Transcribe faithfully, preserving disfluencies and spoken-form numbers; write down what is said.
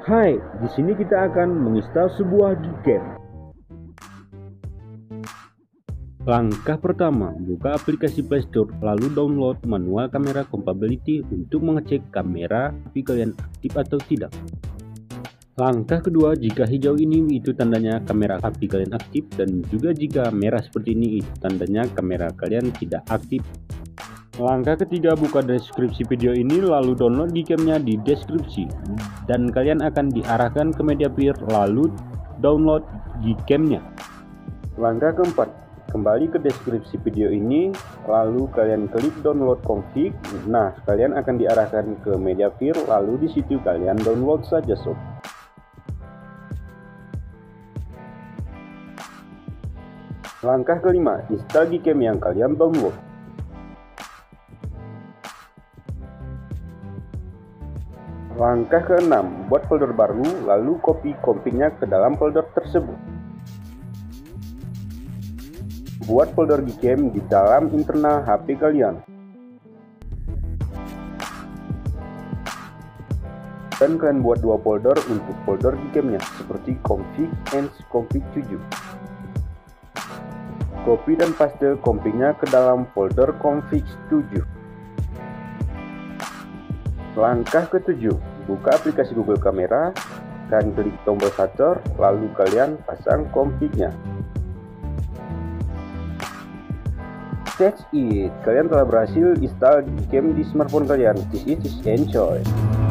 Hai, di sini kita akan menginstal sebuah Gcam. Langkah pertama, buka aplikasi Play Store, lalu download manual kamera compatibility untuk mengecek kamera H P kalian aktif atau tidak. Langkah kedua, jika hijau ini itu tandanya kamera H P kalian aktif, dan juga jika merah seperti ini itu tandanya kamera kalian tidak aktif. Langkah ketiga, buka deskripsi video ini lalu download Gcam-nya di deskripsi dan kalian akan diarahkan ke media player lalu download Gcam-nya. Langkah keempat, kembali ke deskripsi video ini lalu kalian klik download config. Nah, kalian akan diarahkan ke media player lalu di situ kalian download saja sob. Langkah kelima, install Gcam yang kalian download. Langkah keenam, buat folder baru lalu copy config-nya ke dalam folder tersebut. Buat folder Gcam di dalam internal H P kalian. Dan kalian buat dua folder untuk folder Gcam-nya seperti config and config tujuh. Copy dan paste config-nya ke dalam folder config tujuh. Langkah ketujuh, buka aplikasi Google Kamera dan klik tombol shutter lalu kalian pasang config-nya. That's it, kalian telah berhasil install Gcam di smartphone kalian. This is enjoy.